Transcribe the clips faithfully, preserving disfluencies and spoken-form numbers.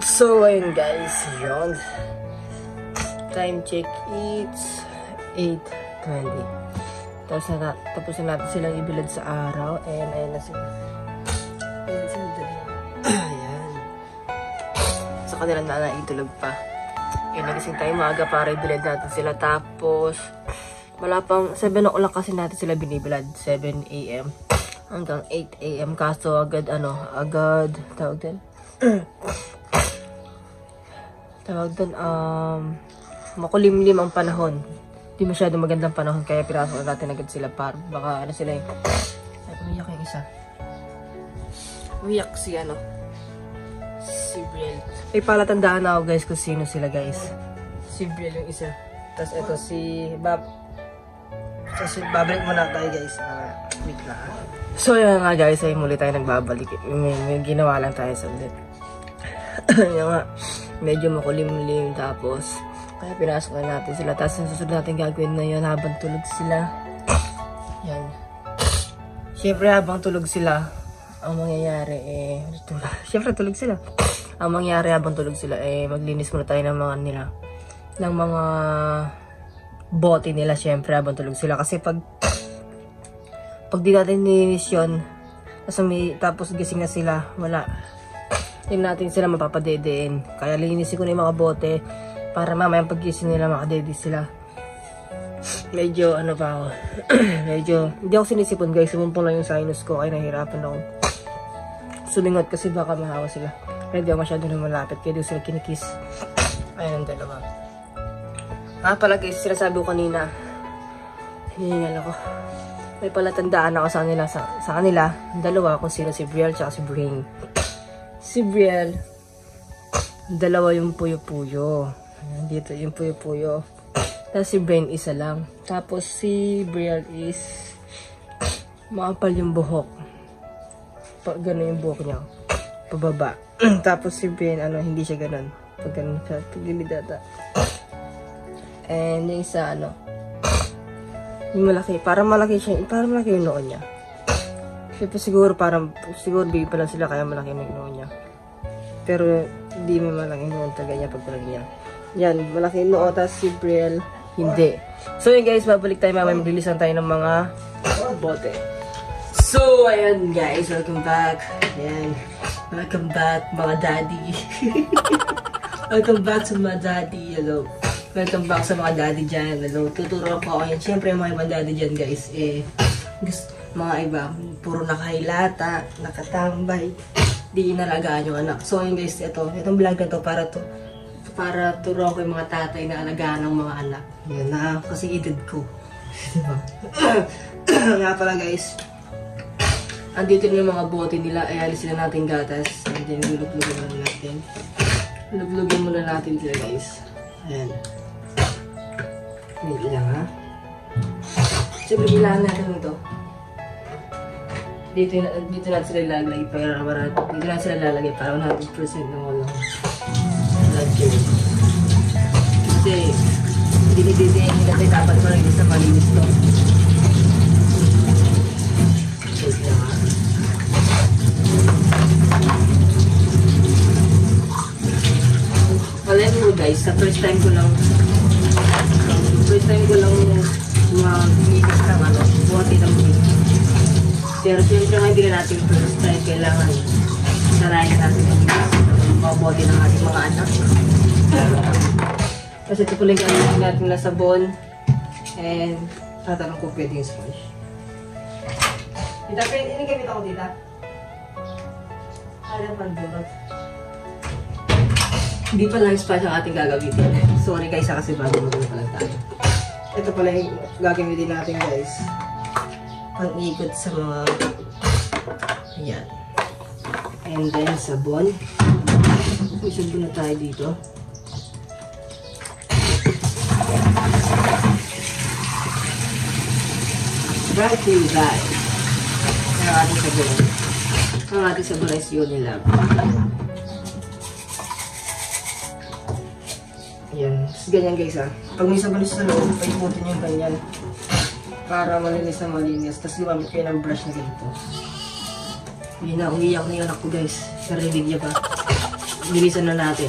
So, ayun guys, yun. Time check, it's eight twenty. Tapos na, tapos na natin silang ibilad sa araw. And ayun na sila. Ayun sila dali. Ayan. Sa kanilang nanay, itulog pa. Ayun, nagising tayo maaga para ibilad natin sila. Tapos, wala pang seven o'clock kasi natin sila binibilad. seven A M hanggang eight A M Kaso agad, ano, agad, tawag din. Tawag doon, um, makulimlim ang panahon. Di masyado magandang panahon, kaya pirasok na natin agad sila para baka ano sila yung... Ay, umiyak yung isa. Umiyak si ano, si Brielle. May palatandaan na ako guys kung sino sila guys. Si Brielle yung isa. Tapos ito si Bab. So, si babalik muna tayo guys. Uh, wait lang. So yun nga guys, ay muli tayo nagbabalik. May, may ginawa lang tayo sa ulit. Yan nga. Medyo makulimlim, tapos kaya pinasok na natin sila. Tapos yung susunod natin gagawin na yun habang tulog sila. Yan. Siyempre habang tulog sila, ang mangyayari eh, siyempre tulog sila. Ang mangyayari habang tulog sila eh, maglinis muna tayo ng mga nila, ng mga bote nila siyempre habang tulog sila. Kasi pag pag di natin nilinis yun, tapos, may, tapos gising na sila, wala. Hindi natin sila mapapadedein. Kaya linisin ko na yung mga bote para mamaya pag-gising nila makadede sila. Medyo ano pa ako. Medyo hindi ako sinisipon guys. Sumumpong lang yung sinus ko. Kaya nahihirapan ako sumingot kasi baka mahawa sila. Kaya hindi ako masyado na malapit. Kaya di sila kinikiss. Ayan ang dalawa. Ah pala guys, sinasabi ko kanina, hihingal ako. May palatandaan ako sa kanila. Sa, sa kanila, dalawa kung sino si Brielle at si Brain. Si Brielle, dalawa yung puyo-puyo. Dito yung puyo-puyo. Tapos si Brain, isa lang. Tapos si Brielle is makapal yung buhok. Pa, gano'n yung buhok niya. Pababa. Tapos si Brain, ano, hindi siya gano'n. Pag gano'n siya, paglilidata. And yung isa, ano, yung malaki. Parang malaki siya. Parang malaki yung noon niya. Siyempre siguro parang, siguro baby pa lang sila kaya malaki yung noo niya. Pero hindi mo malaki yung taga niya pag palagi niya. Yan, malaki yung noo, tapos si Brielle, hindi. So yun guys, babalik tayo mamaya, mag-release lang tayo ng mga bote. So, ayan guys, welcome back. Ayan, welcome back mga daddy. Welcome back sa mga daddy, hello. Welcome back sa mga daddy dyan, hello. Tuturo ko ako yun. Siyempre yung mga ibang daddy dyan guys, eh, gusto, mga iba, puro nakahilata, nakatambay, di inalagaan yung anak. So yun guys, ito, itong vlog na to para to, para turuan ko yung mga tatay na alagaan ng mga anak. Yan na, kasi edad ko. Diba? Nga pala guys, andito na yung mga bote nila, ay alis sila natin gatas. And then, lulug-lugin muna natin. Lulug-lugin muna natin sila guys. Ayan. Wait lang ha. Siyempre, bilangan natin ito. Dito, dito natin sila ilalagay para, para dito natin sila ilalagay para one hundred percent ng walang lagyan. Kasi dinididiin nila tayo dapat malinis na malinis to. Wait lang ha. Alam mo guys, sa first time ko lang first time ko lang mag-inis ng ano, buhati ng buhati. Pero siyempre nga hindi na natin first time, kailangan sarayin natin ang mga bote ng ating mga anak. Kasi ito pala yung gamitin natin na sabon. And tatanong ko pwede yung sponge. Tita, pwede yung gamit ako tita? Alam pa doon. Hindi pa lang sponge ang ating gagamitin. Sorry guys, kasi bago magano pa lang tayo. Ito pala yung gagamitin natin guys. Pang-ikot sa mga ayan. And then sabon. May sabon na tayo dito. Right here guys. Ang ating sabon. Ang ating sabon is yun nila. Ayan. Ganyan guys ha. Pag may sabon sa loob, paiputin yung ganyan. Para malinis na malinis. Tapos gumamit kayo ng brush na ganito. Hindi na, umiyak na yung anak ko guys. Narinig niya ba? bilisan na natin.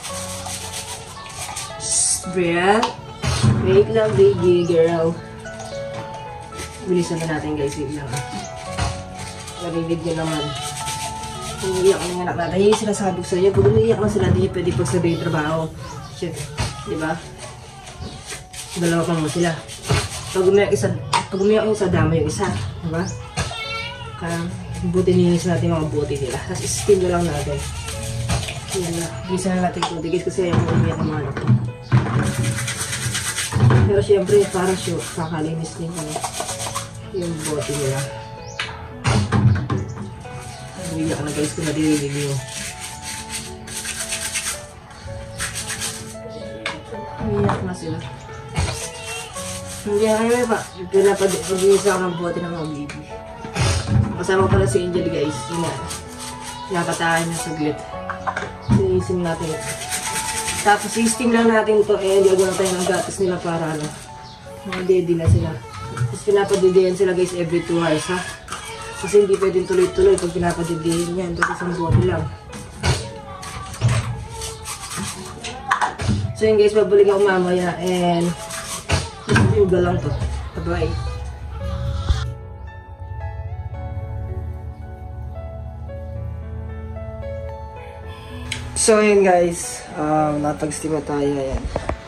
Breath. Wait lang, baby girl. Bilisan na natin guys, wait lang. Narinig nyo naman. Umiiyak ang anak natin. Yung sinasabi ko sa inyo, pag umiiyak na sila, di pwede pagsabi yung trabaho. Shit, di ba? Dalawa pang mo sila. Pag umiyak isa, pag umiyak yung isa, dama yung isa. Di ba? Kaya, buti nilinis natin mga buti nila. Tapos steam na lang natin. Yan na. Bilisan na natin kung tigis kasi ayaw mo umiyak ang mga anak ko. Pero syempre, para sure, kakalinis din kami yung bote nila. Umiyak na guys kung nadidinig nyo. Umiyak na sila. Hindi na kayo pa. Pinapag-iisa ako ng bote ng mga baby. Kasama pala si Angel guys. Yun na. Nakatahan niya saglit. Sinisim natin ito. Tapos i-steam lang natin ito. Eh, gagawin tayo ng gatas nila para ano. Mga daddy na sila. Tapos pinapadidihan sila guys every two hours ha. Kasi hindi pwedeng tuloy-tuloy pag pinapadidihan yan. Ito isang bote lang. So yun guys, babalik ako mamaya. And yung galang to. Bye-bye. So yun guys, um, napag-steam na tayo, ayan.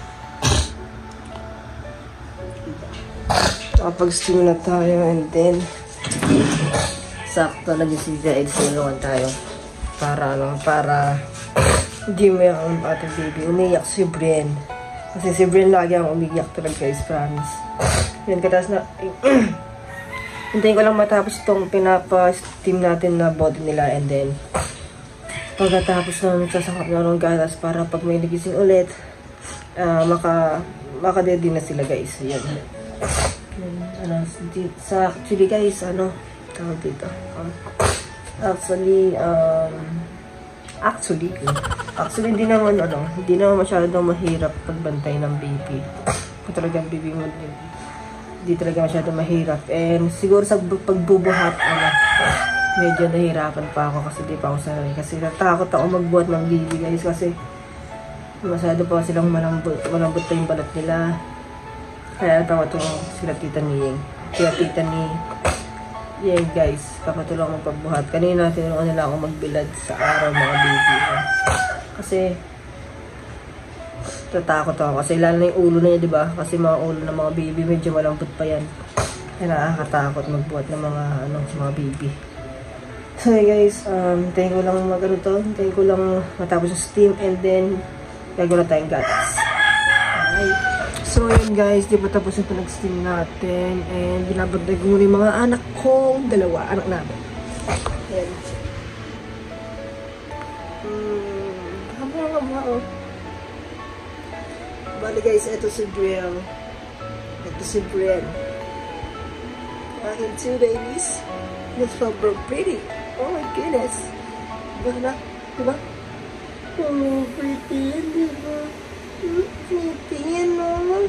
Napag-steam na tayo and then sakto na si Zaid, sinulungan tayo para ano, para hindi mo yung ating baby. Umiyak si Brian. Kasi si Brian lagi ang umiyak talaga guys, promise. Yan, katas na hintayin ko lang matapos itong pinapa-steam natin na body nila and then pagkatapos na nagsasakap na ng gatas para pag may nagising ulit, uh, maka, maka-ready na sila guys. Yan. Yan. Ano, sa actually guys, ano, tawag dito. Um, actually, um, actually, actually, hindi naman, ano, hindi naman masyadong mahirap pagbantay ng baby. Kung talagang baby mo, hindi talaga masyadong mahirap. And siguro sa pagbubuhat, ano, medyo nahirapan pa ako kasi di pa ako sanay. Kasi natakot ako magbuhat ng baby guys kasi masyado pa silang malambot, malambot pa yung balat nila. Kaya natakot ako sila tita ni Yeng. Kaya tita ni Yeng guys, kapatulong akong pagbuhat. Kanina tinulungan nila ako magbilad sa araw mga baby. Kasi natakot ako kasi lalo na yung ulo na yun, diba? Kasi mga ulo ng mga baby medyo malambot pa yan. Kaya nakakatakot magbuhat ng mga, ano, mga baby. So hey guys, um, hintayin ko lang mag-ano to, hintayin ko lang matapos yung steam and then gagawin na tayong gatas. Alright. So yun guys, di ba tapos yung pinag-steam natin and binabagdag ko muna yung mga anak kong dalawa, anak namin. Ayan. Hmm, haba nga mga oh. Bali guys, ito si Brielle. Ito si Brielle. Aking two babies. It's so pretty. Oh my goodness. Diba na? Diba? Oh, pretty yan, diba? Pretty yan, no?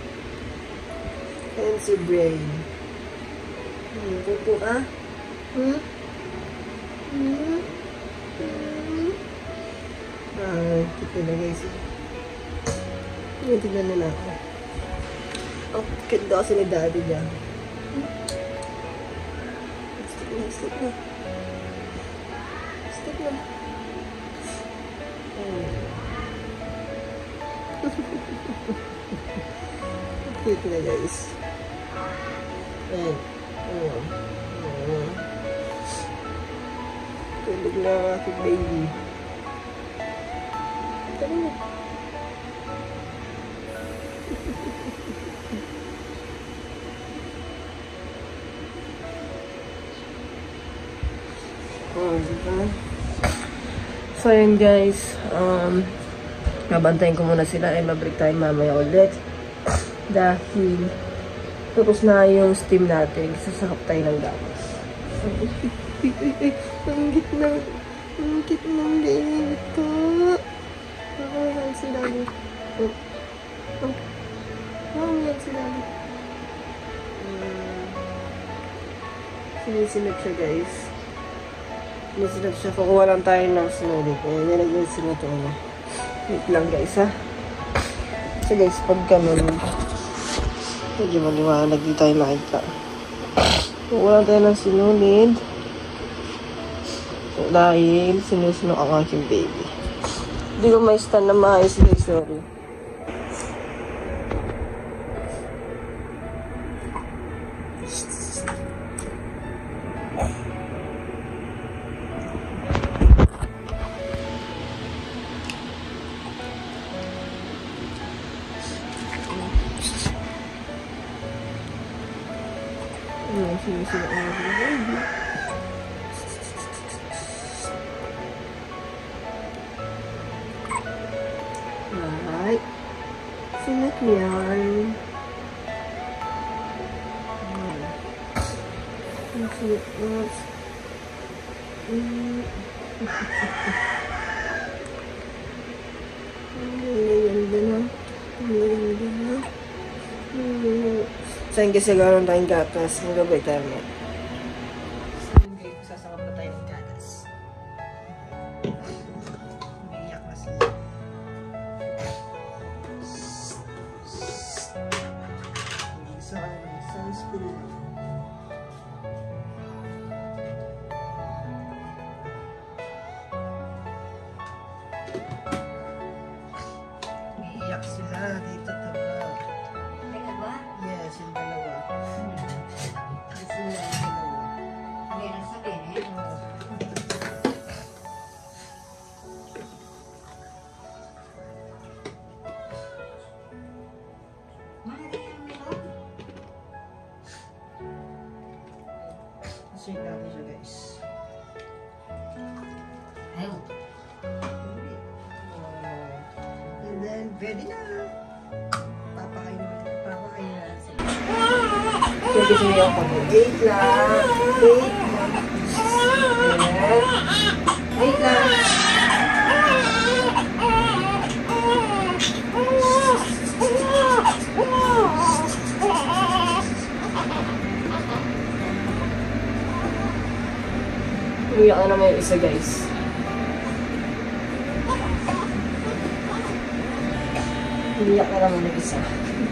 And si Brain. Hmm, pupo ka? Hmm? Hmm? Hmm? Ah, kita na guys. Hindi, tignan nila ako. Oh, ganda kasi ni daddy niya. Stick na, stick na. Stick na. Cute na guys. Ayan. Ayan. Ayan. Tulog na ang aking baby. Tara na. Oh, diba? So yun guys, um, nabantayin ko muna sila ay mabreak tayo mamaya ulit dahil tapos na yung steam natin, sasakap tayo ng gatas. Ang gitna, ang gitna ng ito. Ang sila ni oh, oh, oh, yan sila ni sinisinag siya guys. Nasinag siya. Kukuha lang tayo ng sinuli. Kaya nilagyan sila ito. Ano. Wait lang guys ha. So guys, pag ganun, medyo maliwanag di tayo makita. Kukuha lang tayo ng sinulid. So, dahil sinusunod ang aking baby. Hindi ko may stand na maayos guys. Sorry. Ayan, sinusunod ang aking baby. Right. Sinat yan. Sinat yan. Saan kasi gano'n tayong gatas? Ang gabay tayo mo. Saan kayo sasama pa tayo ng gatas? Umiiyak na siya. Saan? Saan spoon? Umiiyak sila dito taba. Yes, yung dalawa. Kasi yung dalawa. Meron sa pinit. Shake natin siya guys. Ayaw. And then, ready na. Papakain na. Papakain na. So, gusto niyo ako po. Wait lang. Wait lang. Wait lang. Umiyak na naman yung isa guys. Umiyak na naman yung isa.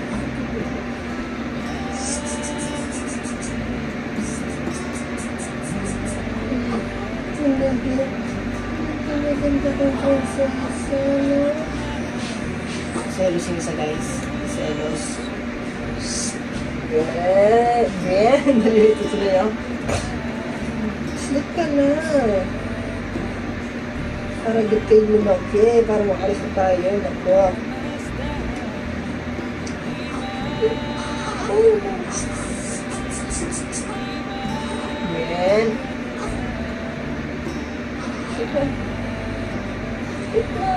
Selos yung isa guys. Selos. Bien. Bien. Nalilito sila yung. Sleep ka na. Para good kayo lumaki. Para makalis na tayo. Nako. Bien. Sleep ka. Sleep ka.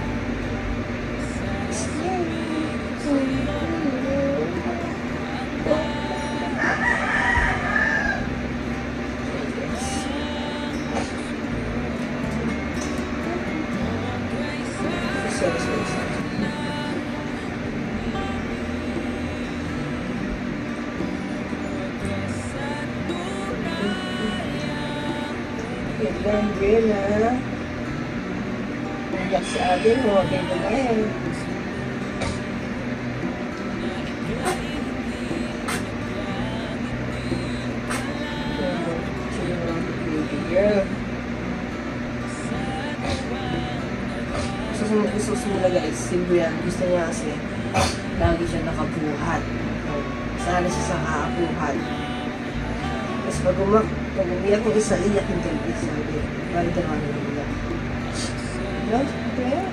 Yan, Gwen, ha? Nandiyak si Abel, huwag kayo na yan. Baby girl. Susunod ko susunod guys, si Brian, gusto niya kasi lagi siya nakabuhat. Sana siya sa kaabuhat. Tapos pag umak, pag umiyak ko isa, iyak yung gabi. Sabi, balik na kami ng iyak. Diba? Diba?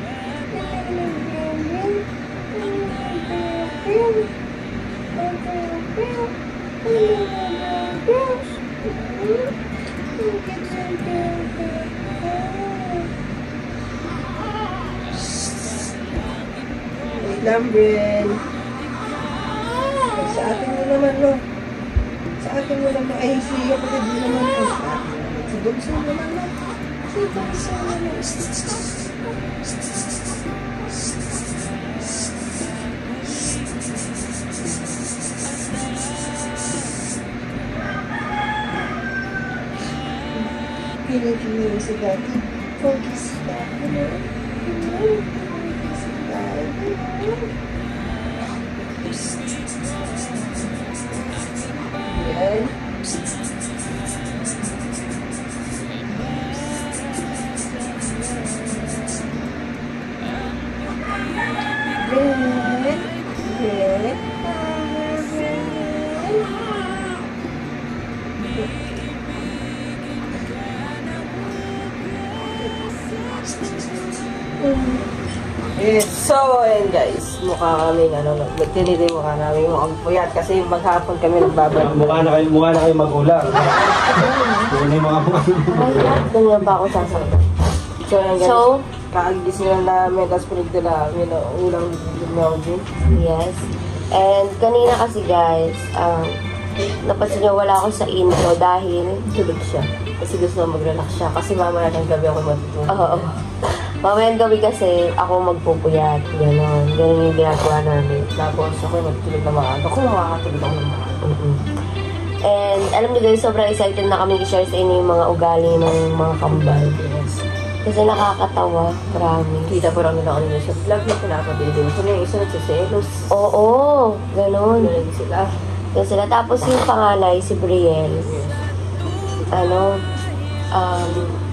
Wait lang, Bren. Sa atin mo naman, no? Sa atin mo naman, ay, si kapatid mo naman, no? Sa atin naman. Si Bunso naman, no? Si Bunso naman. pinag-iiwas si Daddy. Focus tayo. Focus tayo. Yan. Red. Red. Yes. So, ayan guys, mukha kami, ano, tinili mukha namin mukhang puyat kasi maghapon kami nagbabad. Mukha na kayo, mukha na kayo magulang. Yun yung mga mukha. Ganyan pa ako sasagot. So, ayan guys, So, kakagising lang namin, tapos pinagdala namin ng ulang technology. yes. And kanina kasi guys, um, napansin nyo wala ako sa intro dahil Tulog siya. Kasi gusto na mag-relax siya. Kasi mamaya ng gabi ako matutulog. Oo. Mamayang gabi kasi ako magpupuyat. Ganon. Ganon yung ginagawa namin. Tapos ako matutulog na maaga. Kung makakatulog ako ng maaga. Mm-mm. And alam niyo guys, sobrang excited na kami i-share sa inyo yung mga ugali ng mga kambal. Yes. Kasi nakakatawa. Promise. Kita po rin nila kanina sa vlog na pinapabili. So na yung isa nagsiselos. Oo. Ganon. Galing sila. Yan sila. Tapos yung panganay, si Brielle. Yes. Ano, um,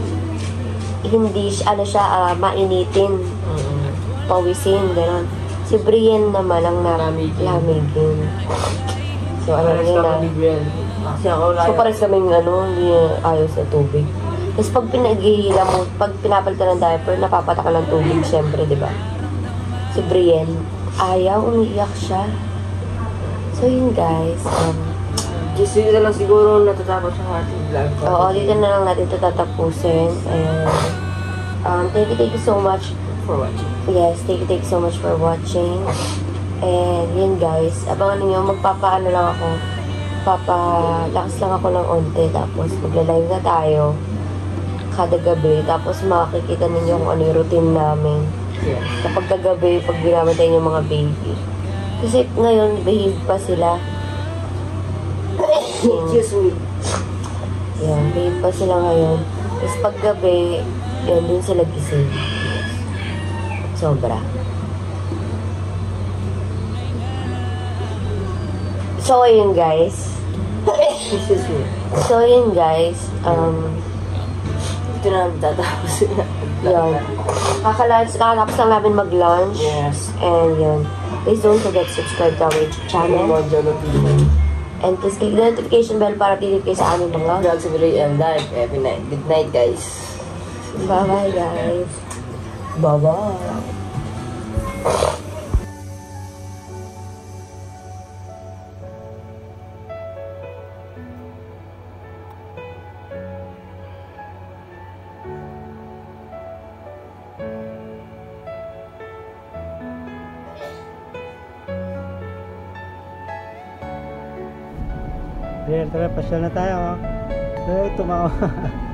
hindi siya, ano siya, ah, mainitin. Mm-hmm. Pawisin, gano'n. Si Brienne naman ang Lamigin. nalamigin. So, ano Pares yun ka na. mag-grill. Kasi ako So, lang. pares kaming, ano, hindi ayos sa tubig. Tapos, pag pinag-ihila mo, pag pinapalitan ng diaper, napapatak ka ng tubig, syempre, di ba? Si Brienne, ayaw, umiiyak siya. So, yun guys. Um, Just dito na lang siguro natatapos ang ating vlog. oo, dito na lang natin ito tatapusin. And, um, thank you, thank you so much. For watching. Yes, thank you, thank you so much for watching. And yun guys, abangan ninyo, magpapaano lang ako. Papalakas lang ako ng onte, tapos magla-live na tayo kada gabi. Tapos makikita ninyo kung ano yung routine namin. Yes. Kapag kagabi, pag binamatay yung mga baby. Kasi ngayon, behave pa sila. Excuse me. Yan, behave pa sila ngayon. Tapos pag gabi, yun, dun sila gising. Sobra. So, ayun guys. Excuse me. So, ayun guys. Um, Ito na lang tatapos na. yun. Kakalunch, kakatapos lang namin mag-lunch. Yes. And yun. Please don't forget to subscribe to our YouTube channel. More Jolo T V. And please click the notification bell para updated kayo sa aming mga. Vlog sa Ray and live every night. Good night, guys. Bye-bye guys. Bye-bye. Ayan, tara, pasyal na tayo. Oh. Eh, tumawa.